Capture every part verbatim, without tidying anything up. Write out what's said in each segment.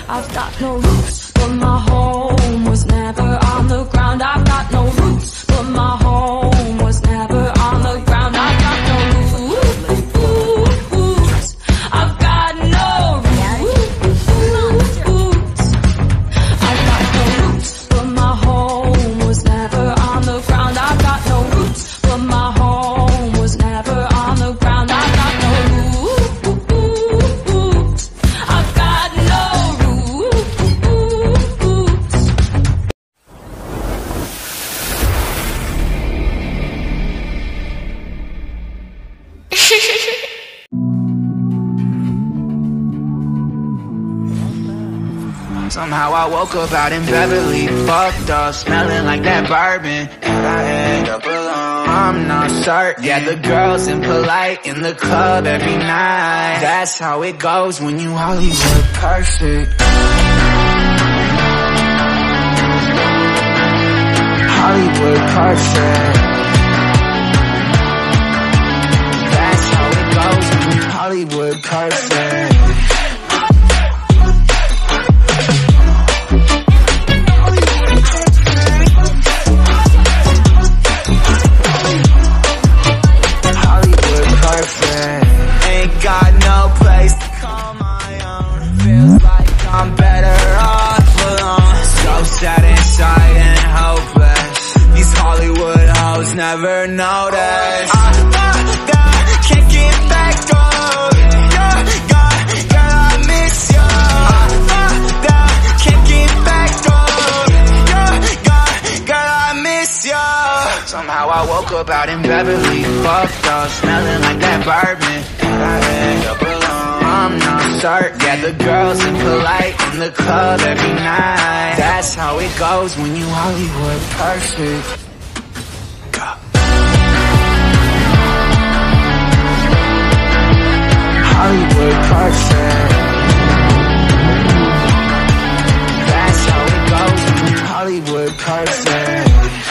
I've got no roots, but my home was never on the ground. I've got no roots, but my home was never on the ground. I've got no roots. I've got no roots. I've got no roots, but my home was never on the ground. I've got no roots, but my home was never on the ground. I've got no roots. I've got no roots. Somehow I woke up out in Beverly, fucked up, smelling like that bourbon, and I end up alone. I'm not certain. Yeah, the girls impolite in the club every night. That's how it goes when you Hollywood perfect. Hollywood perfect. That's how it goes when you Hollywood perfect. Ain't got no place to call my own. Feels like I'm better off alone. So sad inside and hopeless. These Hollywood hoes never notice. I, I, I can't get back up. Yeah, yeah, girl, I miss you. I, I, I can't get back up. Yeah, yeah, girl, I miss you. Somehow I woke up out in Beverly, fucked up, smelling like that bourbon, and I end up alone. I'm not certain. Yeah, the girls impolite in the club every night. That's how it goes when you Hollywood perfect. Hollywood perfect. That's how it goes when you Hollywood perfect.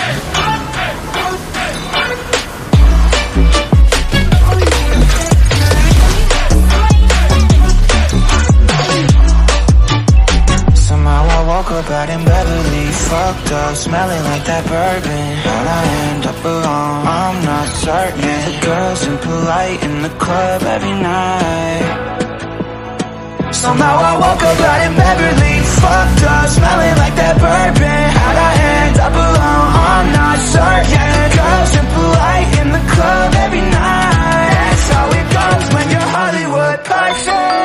Woke up out in Beverly, fucked up, smelling like that bourbon, and I end up alone. I'm not certain. Yeah, the girls impolite in the club every night. Somehow I woke up out in Beverly, fucked up, smelling like that bourbon, how'd I end up alone? I'm not certain. Yeah, the girls impolite in the club every night. That's how it goes when you're Hollywood perfect.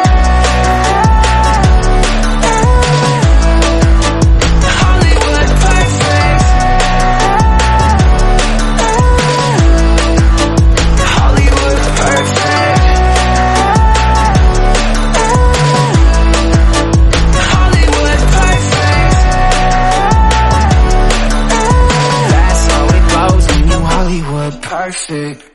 Perfect.